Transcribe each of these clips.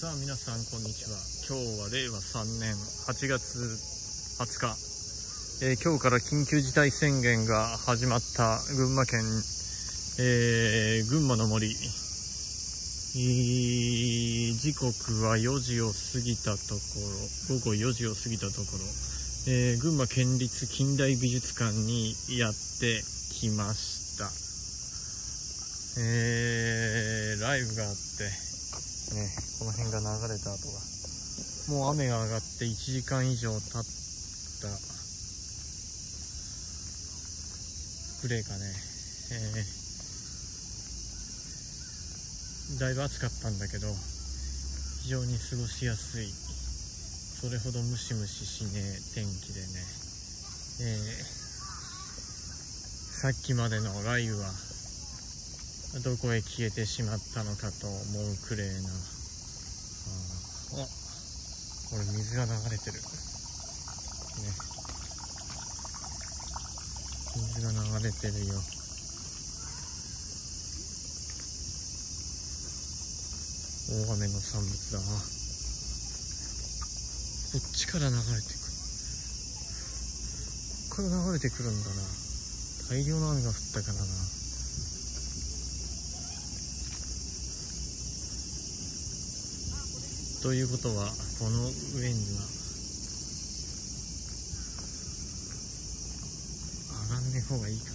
さあ皆さんこんにちは。今日は令和3年8月20日、今日から緊急事態宣言が始まった群馬県、群馬の森、時刻は4時を過ぎたところ、午後4時を過ぎたところ、群馬県立近代美術館にやってきました。ライブがあってね、この辺が流れた後がもう雨が上がって1時間以上経ったぐらいかね。だいぶ暑かったんだけど非常に過ごしやすい、それほどムシムシしねえ天気でね、さっきまでの雷雨はどこへ消えてしまったのかと思うくれいな。これ水が流れてるね。水が流れてるよ。大雨の産物だな。こっちから流れてくる。ここから流れてくるんだな。大量の雨が降ったからな。ということはこの上には上がんねえ方がいいかな。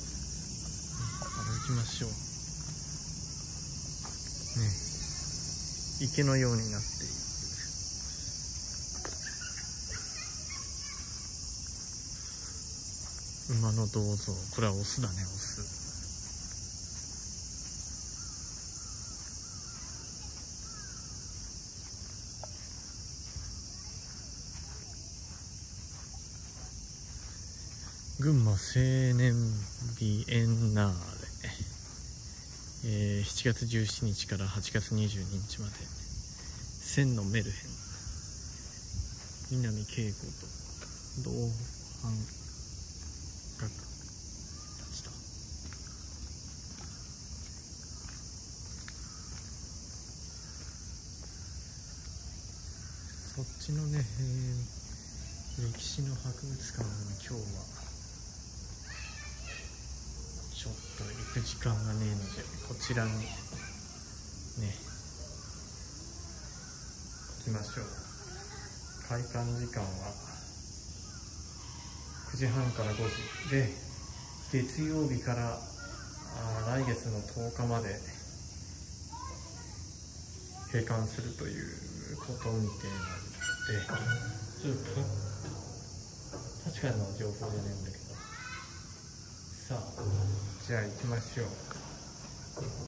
歩きましょうね。池のようになっている。馬の銅像、これはオスだね、オス。群馬青年ビエンナーレ、7月17日から8月22日まで千のメルヘン、南恵子と同伴学たちとそっちのね、歴史の博物館は今日はちょっと行く時間がねえので、こちらにね行きましょう。開館時間は9時半から5時で、月曜日から来月の10日まで閉館するということみたいなので、ちょっと確かな情報じゃないんだけど、さあじゃあ行きましょう。